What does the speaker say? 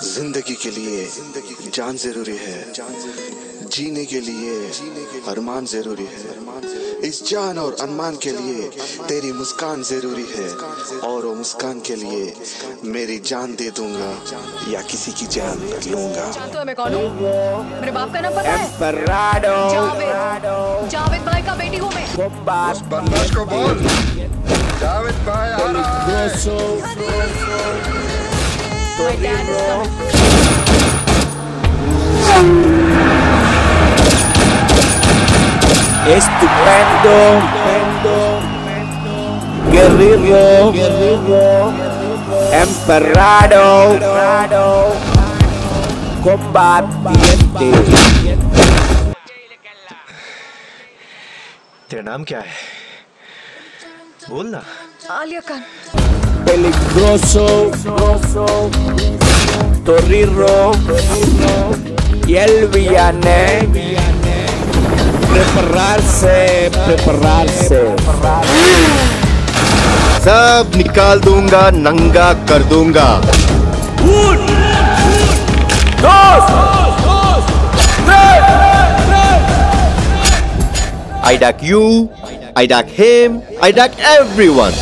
जिंदगी के लिए जान जरूरी है, जीने के लिए अरमान जरूरी है। इस जान और अरमान के लिए तेरी मुस्कान जरूरी है, और वो मुस्कान के लिए मेरी जान दे दूंगा या किसी की जान लूंगा। जानते हो मैं कौन हूँ? मेरे बाप का नाम पता है? जावेद। जावेद भाई का बेटी हूँ मैं। उस बदमाश को बोल, जावेद भाई आ रहा है। My dad is coming. Estupendo, guerrero, emperado, combatiente. तेरा नाम क्या है? बोलना। Alia Khan. Peligroso, torriro, y el villane. Prepararse. सब निकाल दूंगा, नंगा कर दूंगा। I duck you, I duck him, I duck everyone.